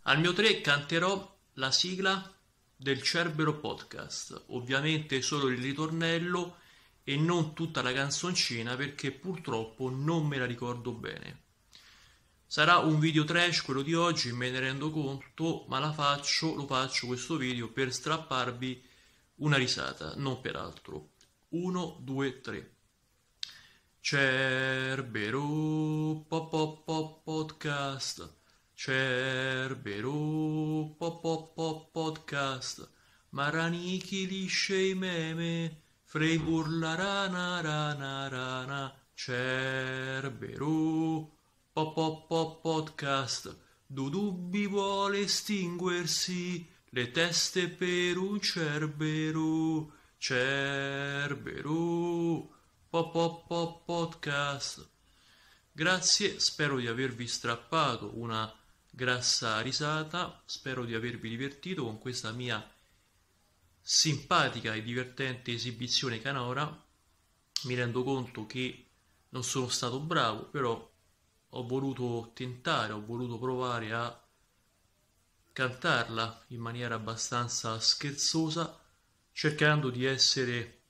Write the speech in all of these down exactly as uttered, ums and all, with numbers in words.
Al mio tre canterò la sigla del Cerbero Podcast, ovviamente solo il ritornello e non tutta la canzoncina perché purtroppo non me la ricordo bene. Sarà un video trash quello di oggi, me ne rendo conto, ma la faccio, lo faccio questo video per strapparvi una risata, non per altro. Uno, due, tre. Cerbero pop pop pop podcast. Cerbero pop pop pop podcast. Maranichi lisce i meme. Frame urla rana rana rana. Cerbero pop pop pop podcast. Dudubbi vuole estinguersi. Le teste per un cerbero. Cerbero pop pop pop podcast. Grazie, spero di avervi strappato una grassa risata, spero di avervi divertito con questa mia simpatica e divertente esibizione canora. Mi rendo conto che non sono stato bravo, però ho voluto tentare, ho voluto provare a cantarla in maniera abbastanza scherzosa, cercando di essere,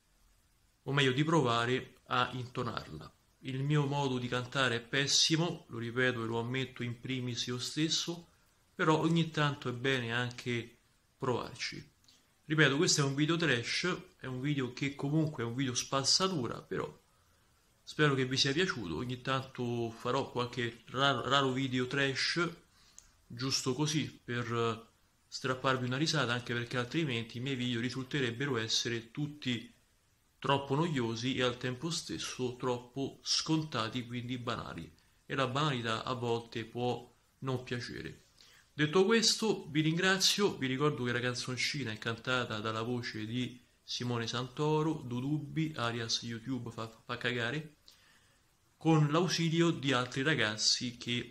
o meglio di provare a intonarla. Il mio modo di cantare è pessimo, lo ripeto e lo ammetto in primis io stesso, però ogni tanto è bene anche provarci. Ripeto, questo è un video trash, è un video che comunque è un video spazzatura, però spero che vi sia piaciuto. Ogni tanto farò qualche raro, raro video trash, giusto così, per strapparvi una risata, anche perché altrimenti i miei video risulterebbero essere tutti troppo noiosi e al tempo stesso troppo scontati, quindi banali, e la banalità a volte può non piacere. Detto questo, vi ringrazio, vi ricordo che la canzoncina è cantata dalla voce di Simone Santoro, Dudubbi, alias YouTube fa, fa cagare, con l'ausilio di altri ragazzi che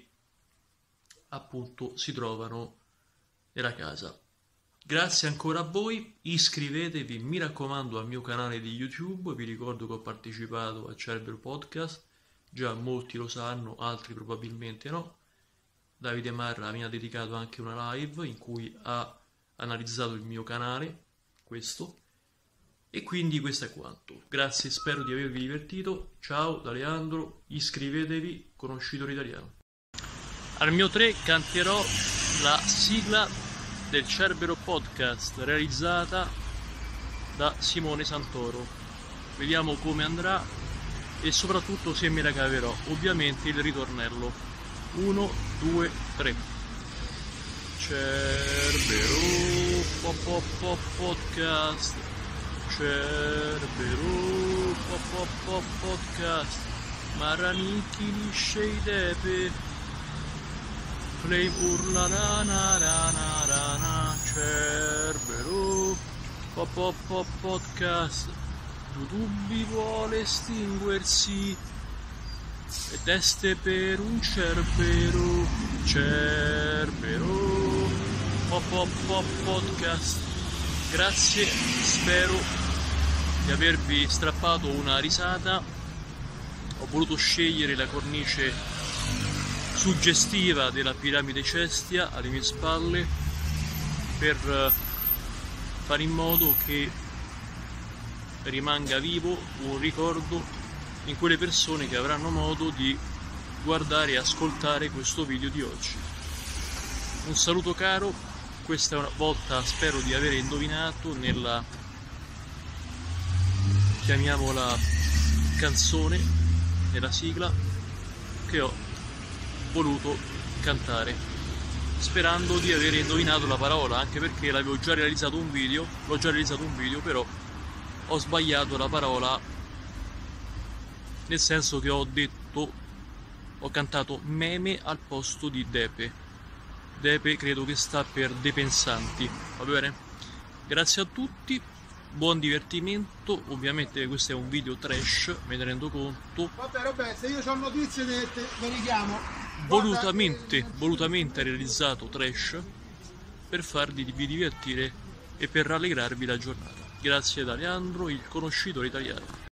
appunto si trovano nella casa. Grazie ancora a voi, iscrivetevi, mi raccomando, al mio canale di YouTube. Vi ricordo che ho partecipato a Cerbero Podcast, già molti lo sanno, altri probabilmente no. Davide Marra mi ha dedicato anche una live in cui ha analizzato il mio canale, questo, e quindi questo è quanto. Grazie, spero di avervi divertito. Ciao da Leandro, iscrivetevi, conoscitore italiano. Al mio tre canterò la sigla del Cerbero Podcast, realizzata da Simone Santoro. Vediamo come andrà e soprattutto se me la caverò. Ovviamente il ritornello. Uno, due, tre. Cerbero pop pop pop podcast. Cerbero pop pop pop podcast. Maranichi lisce i depe. Flame urla rana rana rana. Cerbero pop pop pop podcast. Dudubbi vuole estinguersi. Le teste per un cerbero. Cerbero pop pop pop podcast. Grazie, spero di avervi strappato una risata. Ho voluto scegliere la cornice suggestiva della piramide Cestia alle mie spalle per fare in modo che rimanga vivo un ricordo in quelle persone che avranno modo di guardare e ascoltare questo video di oggi. Un saluto caro, questa è una volta spero di aver indovinato nella, chiamiamola, canzone, nella sigla che ho voluto cantare, sperando di aver indovinato la parola, anche perché l'avevo già realizzato un video, l'ho già realizzato un video, però ho sbagliato la parola, nel senso che ho detto, ho cantato meme al posto di depe. Depe credo che sta per depensanti, va bene? Grazie a tutti, buon divertimento. Ovviamente questo è un video trash, me ne rendo conto. Vabbè, vabbè, se io ho notizie ne, te, ne richiamo. Volutamente, volutamente realizzato trash per farvi divertire e per rallegrarvi la giornata. Grazie da Leandro, il conoscitore italiano.